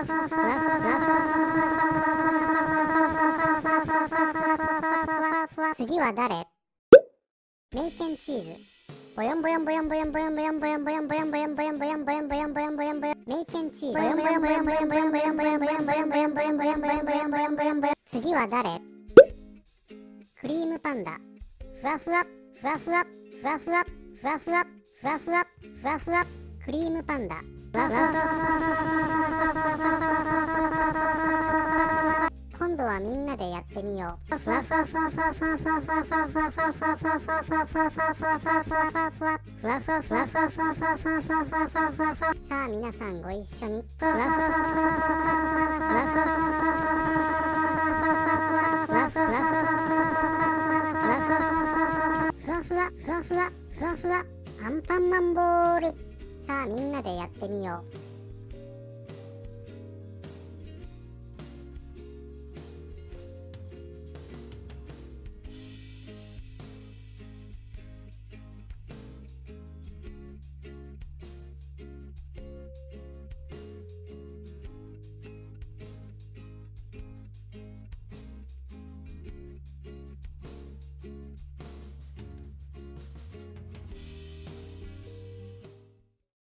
次は誰？メイケンチーズ。ボヨンボヨンボヨンボヨンボヨンボヨンボヨンボヨンボヨンボヨンボヨンボヨンボヨンボヨンボヨンボヨンボヨンメイケンチーズ。ボヨンボヨンボヨンボヨンボヨンボヨンボヨンボヨンボヨンボヨンボヨンボヨンボヨンボヨンボヨンボヨンボヨンボヨン。次は誰？クリームパンダ。ふわふわふわふわふわふわふわふわふわふわふわふわクリームパンダ。今度はみんなでやってみよう。さあ皆さんご一緒に。ふわふわふわふわふわアンパンマンボール。さあみんなでやってみよう。